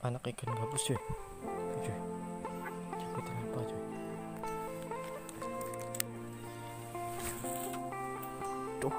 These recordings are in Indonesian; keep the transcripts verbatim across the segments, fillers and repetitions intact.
anak ikan gabus cuy. Cuy, ikutin apa cuy? Tuh.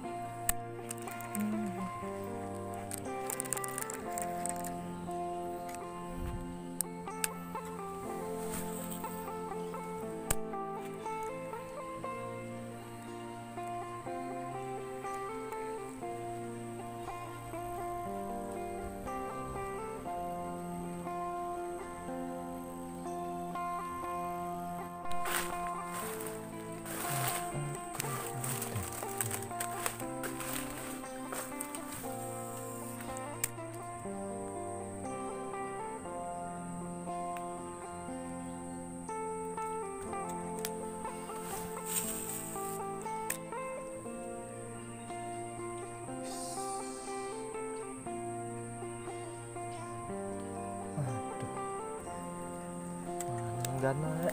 Gana ya.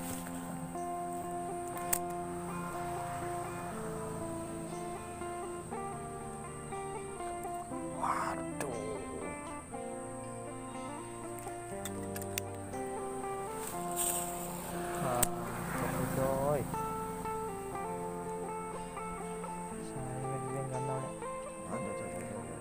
Waduh. Ah, coy. Saya dia gana. Aduh, aduh, aduh, aduh.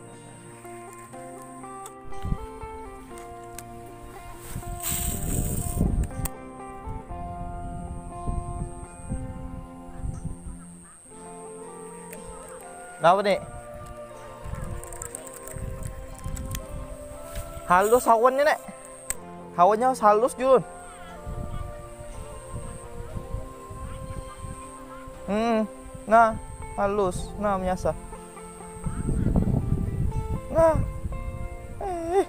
Kenapa nih? Halus hawannya nek. Hawannya harus halus Jun. Hmm, nah halus, nah biasa. Nah, eh,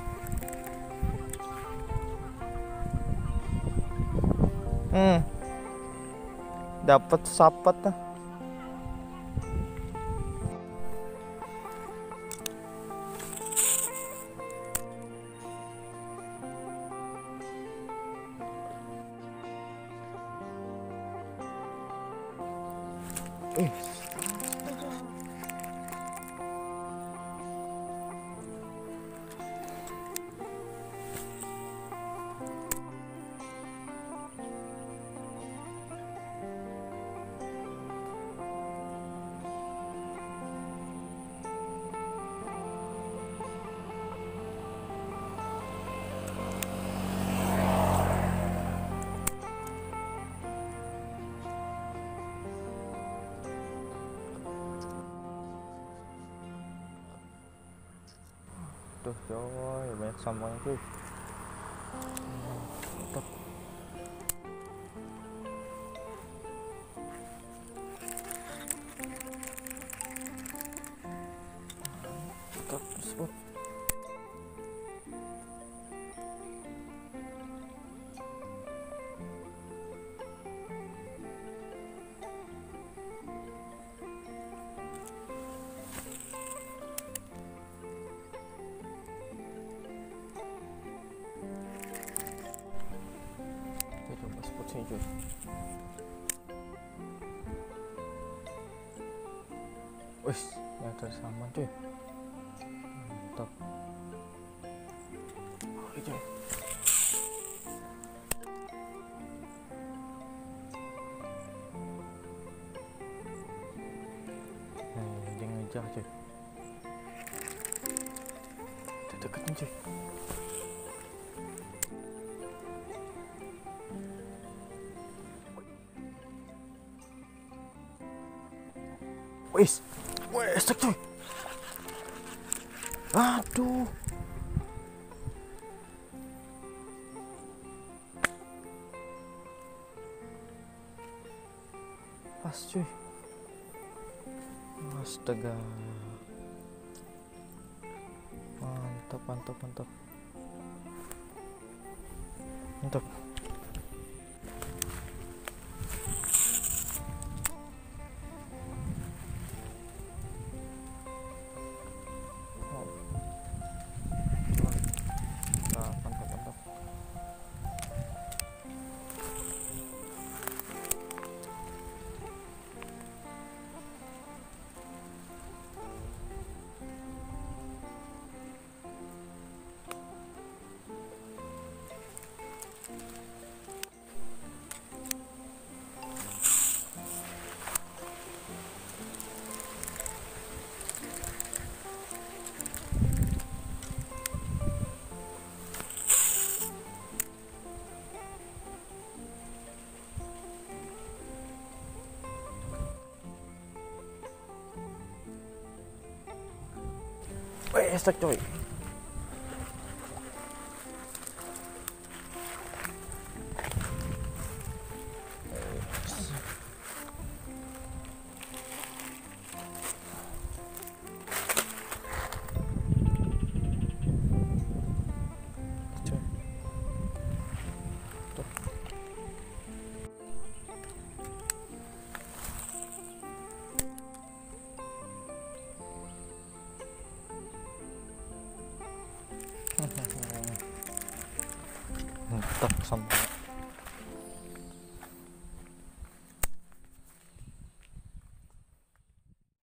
hmm, dapat sapat nah. Eh. Tuh coy, banyak sampahnya cuy. Mantap. Mantap spot. Coba spot sini cuy. Wih, yang tersama cuy. Mantap. Oke cuy. Nah, dia ngejar cuy. Deketin cuy. Wis, wis cuy. Aduh. Pas cuy. Astaga. Mantap, mantap, mantap. Mantap. Esek coy. Mantap sampai